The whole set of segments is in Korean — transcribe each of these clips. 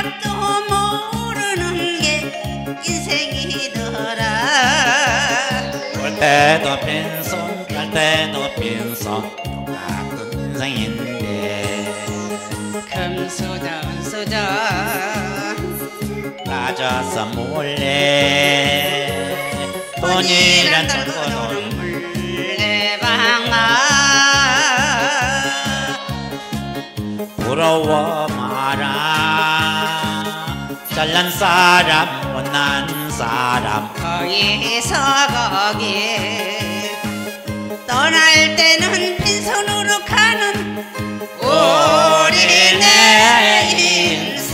앞도 모르는 게 인생이더라. 올 때도 빈손 갈 때도 빈손 똑같은 인생인데 금수저 은수저 빠져서 몰래 돈이란 돌고 도는 물레방아. 부러워 마라 잘난 사람 못난 사람 거기서 거기 떠날 때는 빈손으로 가는 우리네 인생.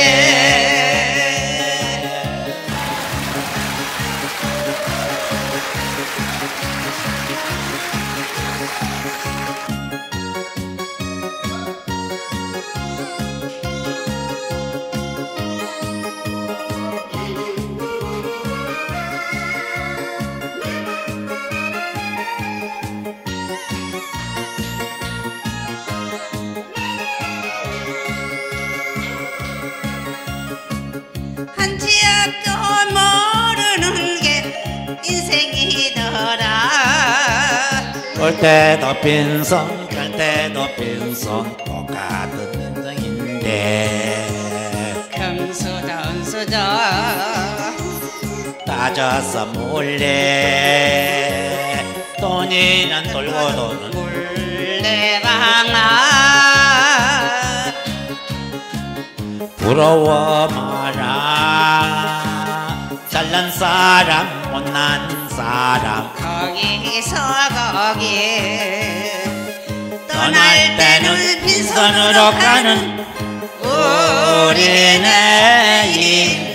한치 앞도 모르는 게 인생이더라. 올 때도 빈손 갈 때도 빈손 똑같은 인생인데 금수저 은수저 빠져서 몰래 돈이란 돌고 도는 물레방아. 부러워 마라 잘난 사람 못난 사람 거기서 거기 떠날 때는 빈손으로 가는 우리네 인생.